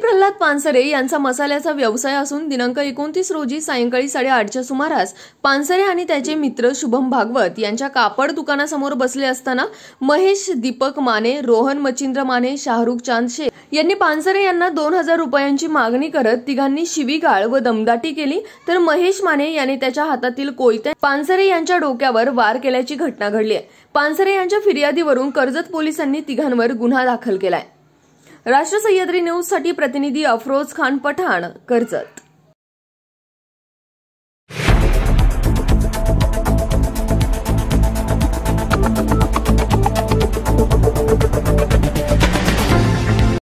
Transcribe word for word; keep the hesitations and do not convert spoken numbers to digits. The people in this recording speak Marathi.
प्रल्हाद पानसरे यांचा मसाल्याचा व्यवसाय असून दिनांक एकोणतीस रोजी सायंकाळी साडेआठच्या सुमारास पानसरे आणि त्याचे मित्र शुभम भागवत यांच्या कापड दुकानासमोर बसले असताना महेश दीपक माने, रोहन मच्छिंद्र माने, शाहरुख चांद शेख यांनी पानसरे यांना दोन हजार रुपयांची मागणी करत तिघांनी शिवीगाळ व दमदाटी केली। तर महेश माने यांनी त्याच्या हातातील कोयते पानसरे यांच्या डोक्यावर वार केल्याची घटना घडली आहे। पानसरे यांच्या फिर्यादीवरून कर्जत पोलिसांनी तिघांवर गुन्हा दाखल केलाय। राष्ट्र सह्याद्री न्यूज साठी प्रतिनिधी अफरोज खान पठाण, कर्जत।